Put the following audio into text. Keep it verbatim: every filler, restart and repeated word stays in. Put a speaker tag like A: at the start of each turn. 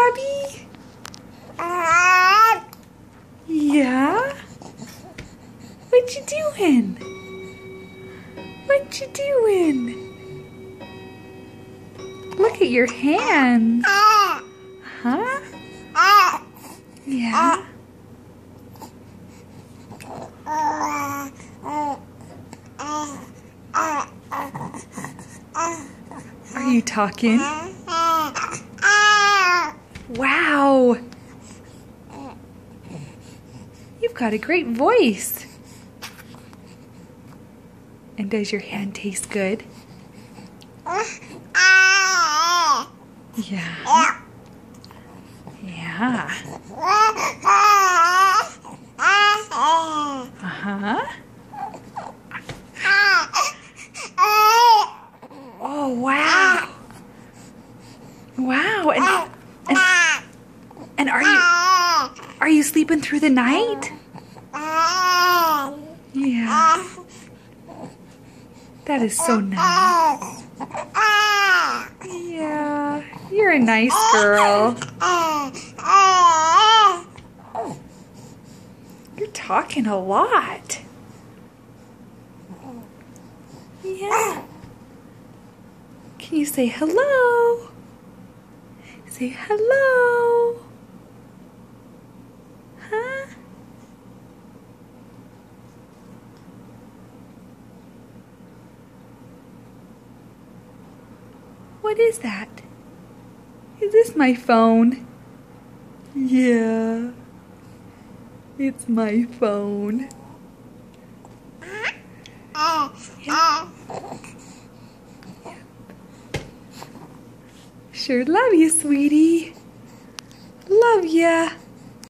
A: Abby? Yeah? What you doing? What you doing? Look at your hands. Huh? Yeah? Are you talking? Wow! You've got a great voice. And does your hand taste good? Yeah. Yeah. Uh-huh. Oh, wow. Wow. And, and, and are you are you sleeping through the night? Yeah. That is so nice. Yeah. You're a nice girl. You're talking a lot. Yeah. Can you say hello? Say hello. Huh? What is that? Is this my phone? Yeah. It's my phone. Yeah. Sure love you, sweetie. Love ya.